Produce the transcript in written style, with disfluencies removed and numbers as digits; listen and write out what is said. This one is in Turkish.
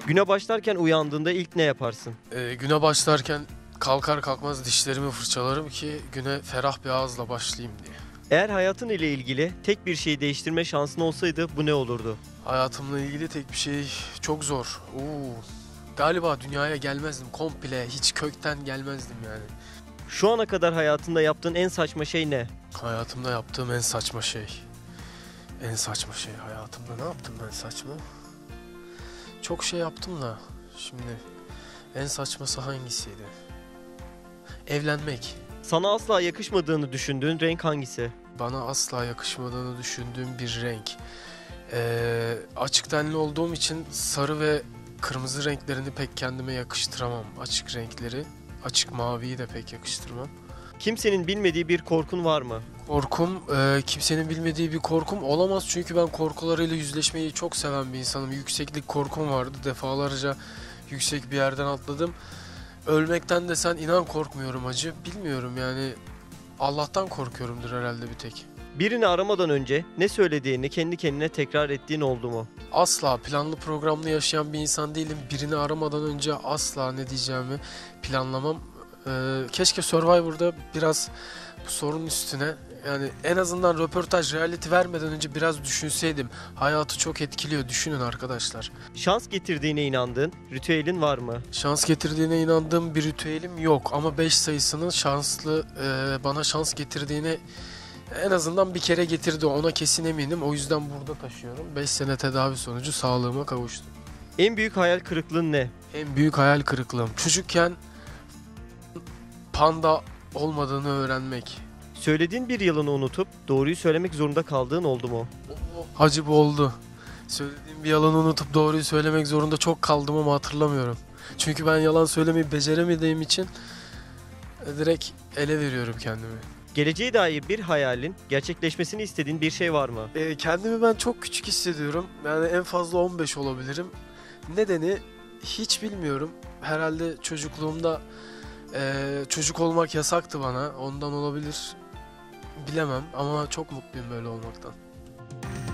Güne başlarken uyandığında ilk ne yaparsın? Güne başlarken kalkar kalkmaz dişlerimi fırçalarım ki güne ferah bir ağızla başlayayım diye. Eğer hayatın ile ilgili tek bir şeyi değiştirme şansın olsaydı bu ne olurdu? Hayatımla ilgili tek bir şey çok zor. Galiba dünyaya gelmezdim komple, hiç kökten gelmezdim yani. Şu ana kadar hayatında yaptığın en saçma şey ne? Hayatımda yaptığım en saçma şey. En saçma şey hayatımda ne yaptım ben saçma? Çok şey yaptım da şimdi en saçması hangisiydi? Evlenmek. Sana asla yakışmadığını düşündüğün renk hangisi? Bana asla yakışmadığını düşündüğüm bir renk. Açık tenli olduğum için sarı ve kırmızı renklerini pek kendime yakıştıramam. Açık renkleri, açık maviyi de pek yakıştırmam. Kimsenin bilmediği bir korkun var mı? Korkum, kimsenin bilmediği bir korkum olamaz çünkü ben korkularıyla yüzleşmeyi çok seven bir insanım. Yükseklik korkum vardı, defalarca yüksek bir yerden atladım. Ölmekten de sen inan korkmuyorum hacı, bilmiyorum yani Allah'tan korkuyorumdur herhalde bir tek. Birini aramadan önce ne söylediğini kendi kendine tekrar ettiğin oldu mu? Asla planlı programlı yaşayan bir insan değilim. Birini aramadan önce asla ne diyeceğimi planlamam. Keşke Survivor'da biraz bu sorunun üstüne yani en azından röportaj reality vermeden önce biraz düşünseydim. Hayatı çok etkiliyor, düşünün arkadaşlar. Şans getirdiğine inandığın ritüelin var mı? Şans getirdiğine inandığım bir ritüelim yok ama 5 sayısının bana şans getirdiğine en azından bir kere getirdi, ona kesin eminim. O yüzden burada taşıyorum. 5 sene tedavi sonucu sağlığıma kavuştum. En büyük hayal kırıklığın ne? En büyük hayal kırıklığım çocukken panda olmadığını öğrenmek. Söylediğin bir yalanı unutup doğruyu söylemek zorunda kaldığın oldu mu? Hacı bu oldu. Söylediğim bir yalanı unutup doğruyu söylemek zorunda çok kaldım ama hatırlamıyorum. Çünkü ben yalan söylemeyi beceremediğim için direkt ele veriyorum kendimi. Geleceğe dair bir hayalin, gerçekleşmesini istediğin bir şey var mı? Kendimi ben çok küçük hissediyorum. Yani en fazla 15 olabilirim. Nedeni hiç bilmiyorum. Herhalde çocukluğumda çocuk olmak yasaktı bana. Ondan olabilir. Bilemem ama çok mutluyum böyle olmaktan.